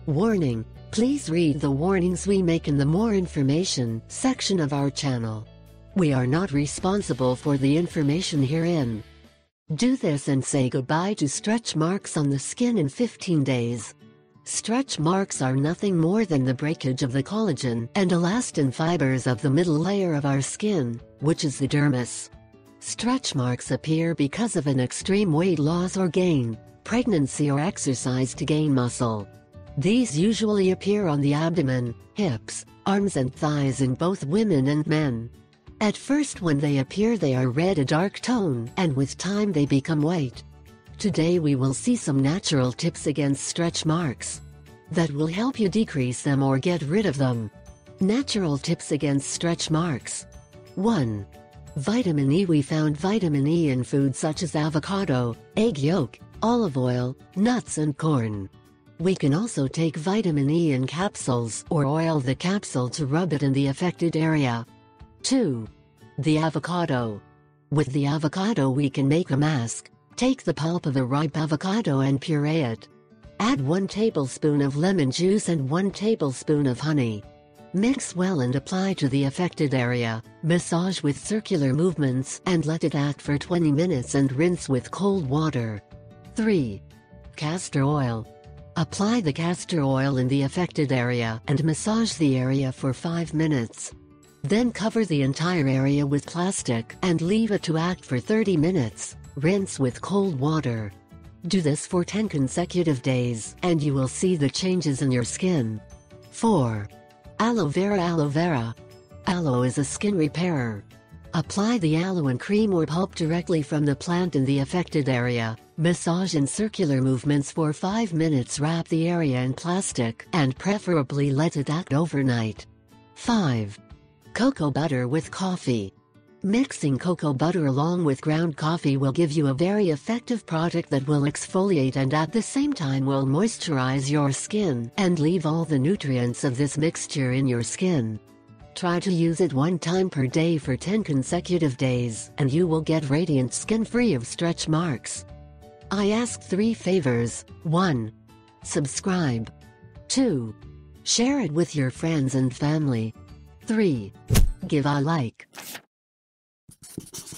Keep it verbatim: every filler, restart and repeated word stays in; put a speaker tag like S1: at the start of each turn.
S1: Warning: please read the warnings we make in the More Information section of our channel. We are not responsible for the information herein. Do this and say goodbye to stretch marks on the skin in fifteen days. Stretch marks are nothing more than the breakage of the collagen and elastin fibers of the middle layer of our skin, which is the dermis. Stretch marks appear because of an extreme weight loss or gain, pregnancy or exercise to gain muscle. These usually appear on the abdomen, hips, arms and thighs in both women and men. At first when they appear they are red a dark tone, and with time they become white. Today we will see some natural tips against stretch marks that will help you decrease them or get rid of them. Natural tips against stretch marks. one. Vitamin E. We found vitamin E in foods such as avocado, egg yolk, olive oil, nuts and corn. We can also take vitamin E in capsules or oil the capsule to rub it in the affected area. two. The avocado. With the avocado we can make a mask. Take the pulp of a ripe avocado and puree it. Add one tablespoon of lemon juice and one tablespoon of honey. Mix well and apply to the affected area. Massage with circular movements and let it act for twenty minutes and rinse with cold water. three. Castor oil. Apply the castor oil in the affected area and massage the area for five minutes. Then cover the entire area with plastic and leave it to act for thirty minutes. Rinse with cold water. Do this for ten consecutive days and you will see the changes in your skin. four. Aloe vera. Aloe vera. Aloe is a skin repairer. Apply the aloe and cream or pulp directly from the plant in the affected area. Massage in circular movements for five minutes. Wrap the area in plastic and preferably let it act overnight. five. Cocoa butter with coffee. Mixing cocoa butter along with ground coffee will give you a very effective product that will exfoliate and at the same time will moisturize your skin and leave all the nutrients of this mixture in your skin. Try to use it one time per day for ten consecutive days and you will get radiant skin free of stretch marks. I ask three favors. one. Subscribe. two. Share it with your friends and family. three. Give a like.